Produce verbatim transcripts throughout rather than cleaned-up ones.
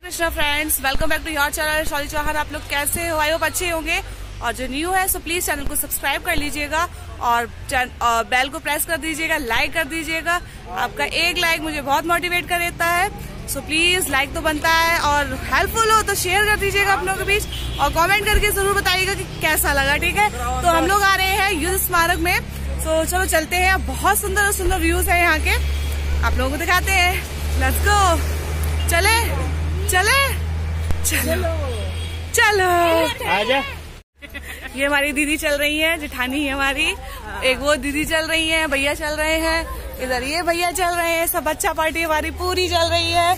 Krishna friends, welcome back to your channel Shauli Chauhan. आप लोग कैसे हो? आई होप अच्छे होंगे। और जो न्यू है सो प्लीज चैनल को सब्सक्राइब कर लीजिएगा और, और बेल को प्रेस कर दीजिएगा, लाइक कर दीजिएगा। आपका एक लाइक मुझे बहुत मोटिवेट कर देता है, सो प्लीज लाइक तो बनता है। और हेल्पफुल हो तो शेयर कर दीजिएगा अपनों के बीच और कमेंट करके जरूर बताइएगा कि कैसा लगा। ठीक है, तो हम लोग आ रहे हैं युद्ध स्मारक में, सो चलो चलते हैं। बहुत सुंदर सुंदर व्यूज है यहाँ के, आप लोगों को दिखाते हैं। लेट्स गो, चले चले चलो चलो। आजा। ये हमारी दीदी चल रही है, जेठानी है हमारी। एक वो दीदी चल रही है, भैया चल रहे हैं इधर, ये भैया चल रहे हैं। सब बच्चा पार्टी हमारी पूरी चल रही है।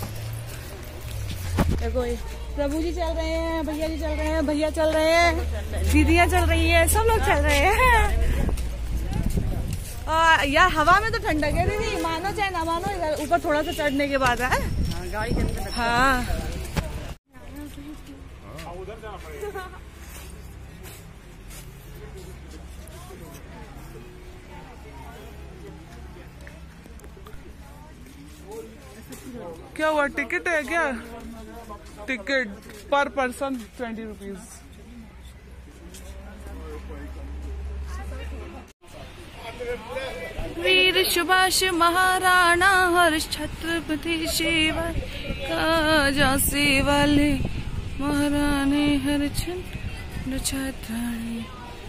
देखो प्रभु जी चल रहे हैं, भैया जी चल रहे हैं, भैया चल रहे हैं, दीदियाँ चल रही है, सब लोग चल रहे हैं। और यार हवा में तो ठंडक है दीदी, मानो चाहे ना मानो। इधर ऊपर थोड़ा सा चढ़ने के बाद है गाड़ी के अंदर। हाँ क्या हुआ? टिकट है क्या? टिकट पर person twenty rupees. Veer Subhash Maharana Harsh Chhatrapati Shiva का झांसी वाले महारानी हरिश्चंद्र छत्राणी।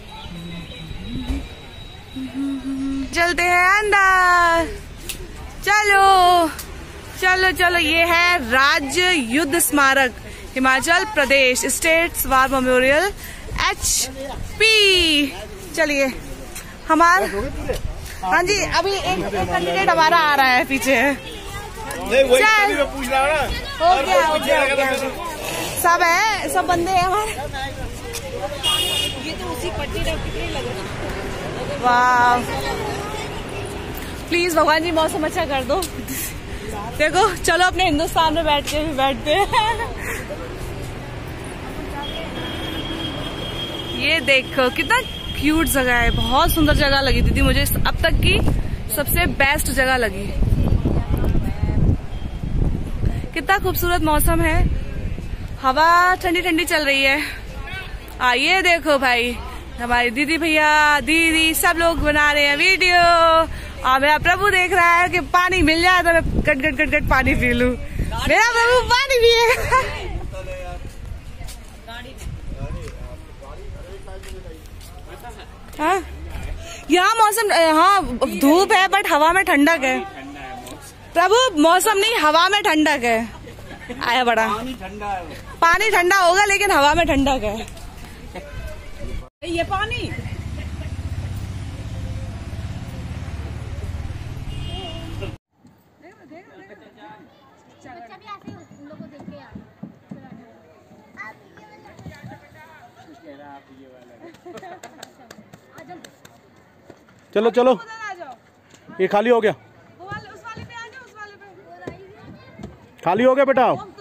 चलते हैं अंदर, चलो चलो चलो। ये है राज्य युद्ध स्मारक, Himachal Pradesh states war memorial H P. चलिए हमारा, हाँ जी, अभी एक कैंडिडेट हमारा आ रहा है पीछे। चल हो गया हो गया हो गया। सब है, सब बंदे हैं हमारे। ये तो उसी पट्टी लगे। वाह, प्लीज भगवान जी मौसम अच्छा कर दो। देखो चलो अपने हिंदुस्तान में बैठ के भी बैठते हैं। ये देखो कितना क्यूट जगह है, बहुत सुंदर जगह लगी दीदी मुझे, अब तक की सबसे बेस्ट जगह लगी। कितना खूबसूरत मौसम है, हवा ठंडी ठंडी चल रही है। आ ये देखो भाई, हमारी दीदी भैया दीदी सब लोग बना रहे हैं वीडियो। और मेरा प्रभु देख रहा है कि पानी मिल जाए तो मैं गट गट गट गट पानी पी लूं। मेरा प्रभु पानी पिएगा। हाँ यहाँ मौसम, हाँ धूप है बट हवा में ठंडक है। प्रभु मौसम नहीं, हवा में ठंडक है। आया बड़ा पानी ठंडा होगा लेकिन हवा में ठंडक है। ये पानी चलो चलो, ये खाली हो गया। उस वाले पे आ जाओ, उस वाले पे। खाली हो गया बेटा।